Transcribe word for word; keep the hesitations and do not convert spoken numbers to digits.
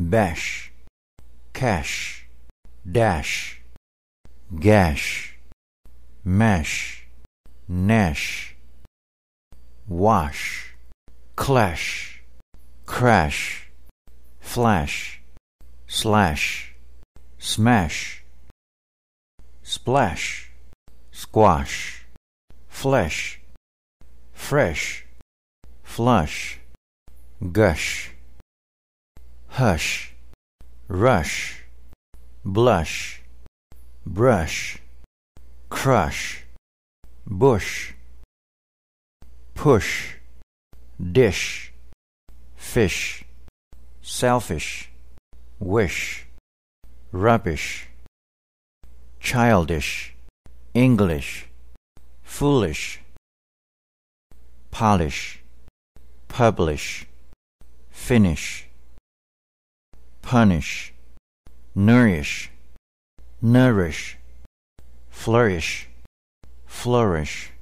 bash, cash, dash, gash, mash, nash, wash, clash, crash, flash, slash, smash, splash, squash, flesh, fresh, flush, gush, hush, rush, blush, brush, crush, bush, push, dish, fish, selfish, wish, rubbish, childish, English, foolish, polish, publish, finish, punish, nourish, nourish, flourish, flourish,